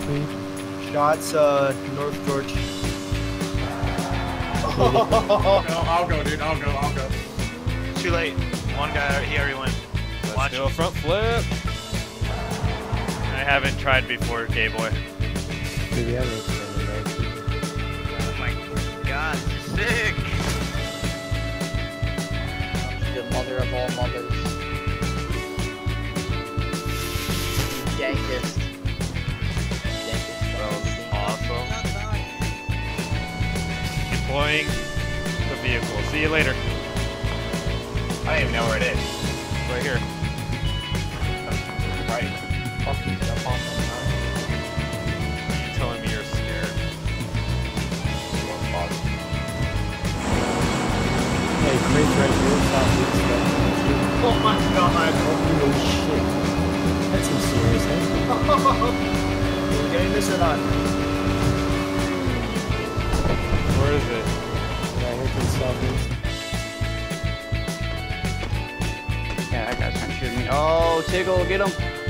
me. Shots, North George. No, I'll go, dude. I'll go. Too late. One guy, he already went. Let's do a front flip. I haven't tried before, K-Boy. Maybe I haven't extended that. Oh my god, sick! The mother of all mothers. Dankest. That was awesome. Deploying the vehicle. See you later. I don't even know where it is. Right here. Right. Fucking jump off the mountain. You telling me you're scared? Hey, crate's right here. Southeast. Oh my god. Holy shit. That's some serious, huh? We're getting this or not? Where is it? Right here to the southeast. Yeah, that guy's trying to shoot me. Oh, Tiggle, get him.